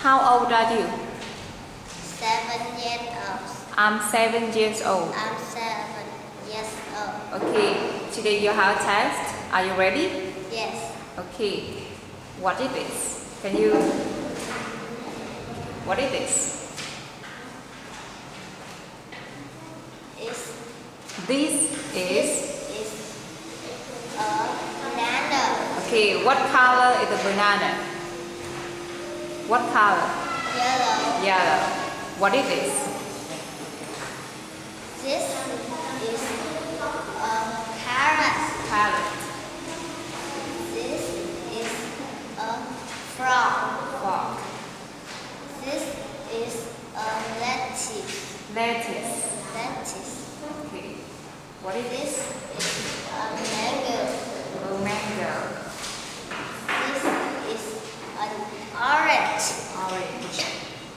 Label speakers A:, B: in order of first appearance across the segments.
A: How old are you?
B: 7 years old.
A: I'm 7 years old.
B: I'm 7 years old.
A: Okay, today you have a test. Are you ready?
B: Yes.
A: Okay, what is this? What is this? This is
B: a banana.
A: Okay, what color is the banana? What color?
B: Yellow.
A: Yellow. What is this?
B: This is a carrot.
A: Carrot.
B: This is a frog.
A: Frog.
B: This is a lettuce.
A: Lettuce.
B: Lettuce.
A: Okay. What is
B: This
A: this?
B: is a mango.
A: A mango.
B: This is an orange.
A: Orange.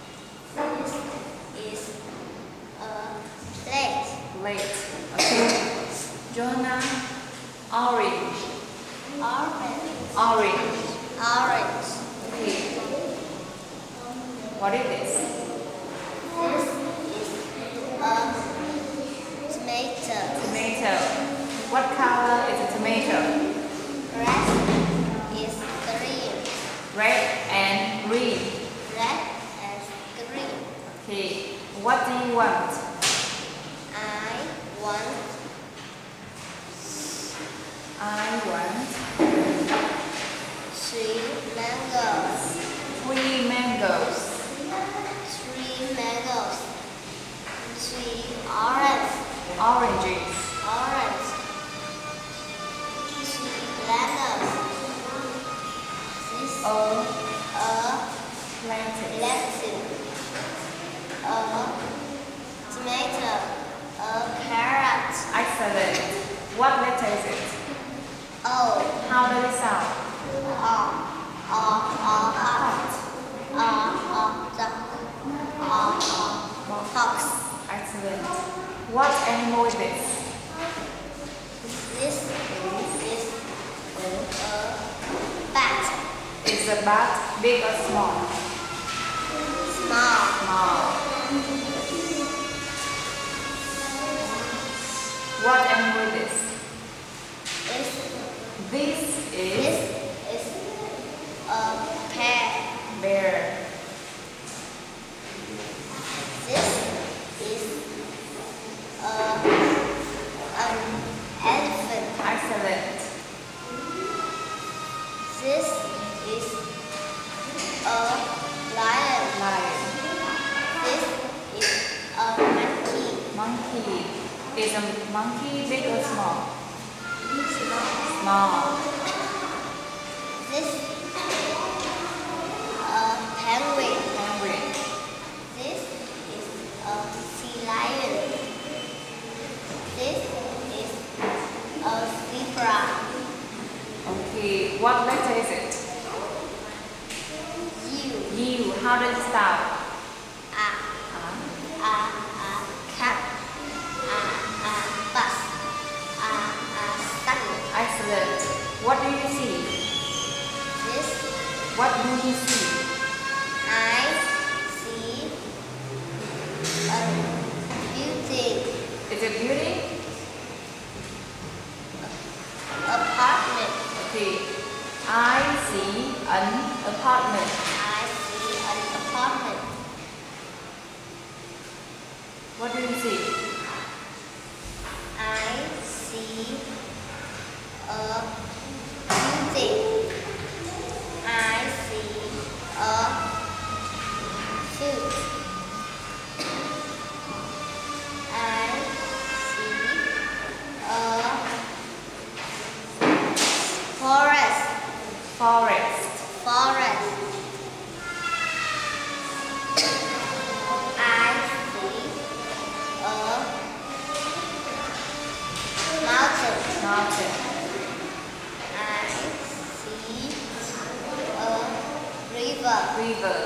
B: This is a plate.
A: Plate. Okay. Jonah. Orange.
B: Orange.
A: Orange.
B: Orange.
A: Okay. What is this?
B: This is a tomato.
A: Tomato. What color is a tomato?
B: Red is green.
A: Red and green.
B: Red and green.
A: Okay. What do you want?
B: I want 3 mangoes.
A: 3 mangoes.
B: 3 mangoes. 3 orange.
A: Oranges.
B: Orange. 3 bananas. This
A: A
B: a
A: lettuce.
B: lettuce. A tomato. A carrot.
A: Excellent. What letter is it?
B: O.
A: How does it sound?
B: Fox.
A: Excellent. What animal is this?
B: This is a bat.
A: Is a bat big or small?
B: Small.
A: Small. What animal is this? This is
B: This is a pear.
A: bear.
B: This is an elephant.
A: Excellent.
B: This is a lion.
A: Lion.
B: This is a monkey.
A: Monkey. Is a monkey big or small?
B: Small.
A: Small.
B: This is a penguin.
A: Penguin.
B: This is a sea lion. This is a zebra.
A: Okay. What letter is it?
B: U.
A: U. How does it start?
B: Cat. Bus. Sun.
A: Excellent. What do you see?
B: This
A: What do you see?
B: I see a building.
A: Is it building?
B: Apartment.
A: Okay. I see an apartment.
B: I see an apartment.
A: What do you see?
B: I see a building. I see a food. I see a forest.
A: Forest.
B: Forest. I see a mountain.
A: Mountain.
B: I see a river.
A: River.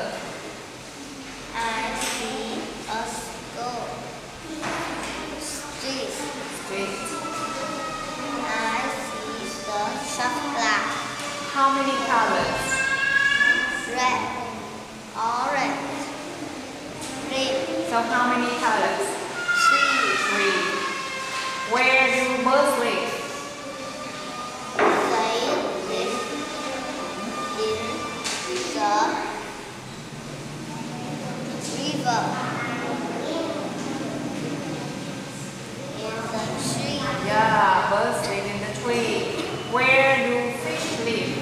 B: I see a school. Street.
A: Street.
B: I see the shop glass.
A: How many colors?
B: Red, orange, red,
A: So how many colors?
B: 3.
A: 3. Where do birds live?
B: They live in the river, in the tree.
A: Yeah, birds live in the tree. Where do fish live?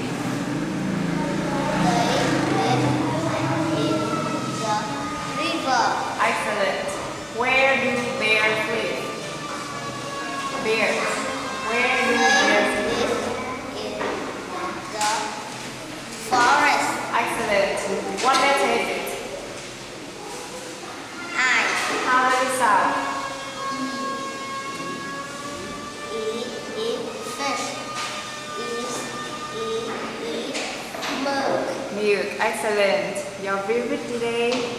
B: They live in the river.
A: Excellent. Where do bears live? Bears. Where do
B: They
A: bears live?
B: live in the forest.
A: Excellent. What letter is it?
B: I.
A: How does it sound?
B: Fish. Milk.
A: Milk. Excellent. You're very good today.